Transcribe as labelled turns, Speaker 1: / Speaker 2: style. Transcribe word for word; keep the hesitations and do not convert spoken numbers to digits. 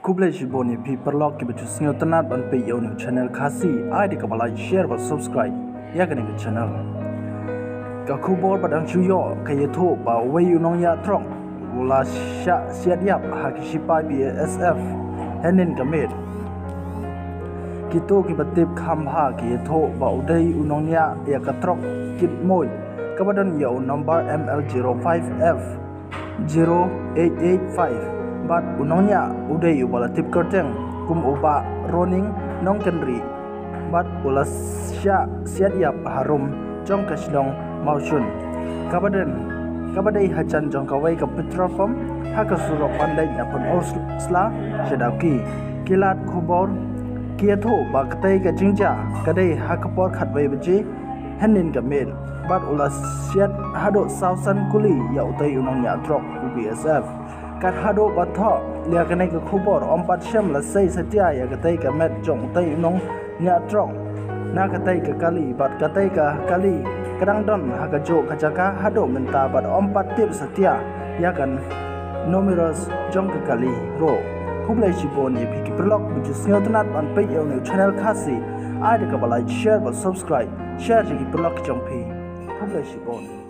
Speaker 1: Kublai shiboni pi perlok ki betu snyo tanat ban pe yo new channel khasi ai de ka like share và subscribe ya ka ni channel ka khubor badang chuyo ka ye tho ba we yu nong ya trok la sha siat yap ha ki shipai B S F henin ka met ki to ki batip kham ha ki ye tho ba udai nongniah ya ka trok kit moi ka badan yo number M L zero five F zero eight eight five bat nongniah udai ubala tip kerteng kum uba roning nong kenri bat ula sha siat yap harum jong kashlong maushun kabaden kabadai hajan jong kawai ka petrofom haka surok pandai na pun osla shadaki kilat khubor kiatho ba katai ka jingja kadai hakapor khatwai beji hanin ka men bat ula siat haduh sausan kuli ya utai nongniah trok B S F kat haduh batho lia kanai ka khubor ompat syam la sei setia ya katai ka met jong utai nongniah trok na katai ka kali bat katai ka kali kadang don haka jo kajaka haduh menta bat ompat tip setia ya kan numerous jong ka kali ro kublai shiboni pi ki perlok buju snyo tanat ban pe yo new channel khasi ai de ka like share và subscribe share ki perlok jong pi kublai shiboni